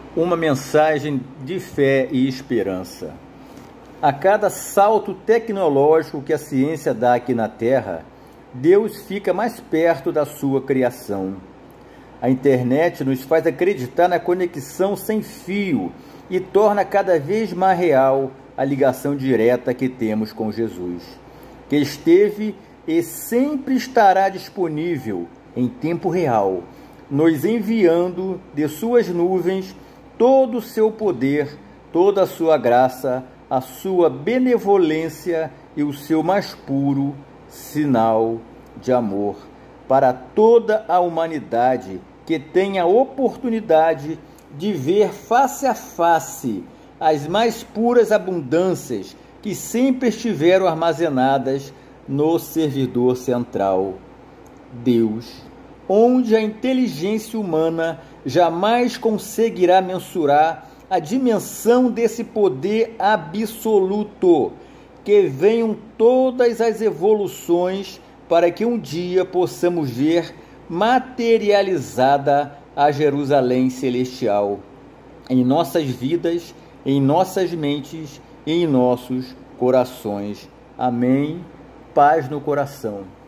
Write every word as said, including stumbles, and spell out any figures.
Uma mensagem de fé e esperança. A cada salto tecnológico que a ciência dá aqui na Terra, Deus fica mais perto da sua criação. A internet nos faz acreditar na conexão sem fio e torna cada vez mais real a ligação direta que temos com Jesus, que esteve e sempre estará disponível em tempo real, nos enviando de suas nuvens todo o seu poder, toda a sua graça, a sua benevolência e o seu mais puro sinal de amor para toda a humanidade que tenha a oportunidade de ver face a face as mais puras abundâncias que sempre estiveram armazenadas no servidor central, Deus, onde a inteligência humana jamais conseguirá mensurar a dimensão desse poder absoluto. Que venham todas as evoluções para que um dia possamos ver materializada a Jerusalém celestial em nossas vidas, em nossas mentes e em nossos corações. Amém. Paz no coração.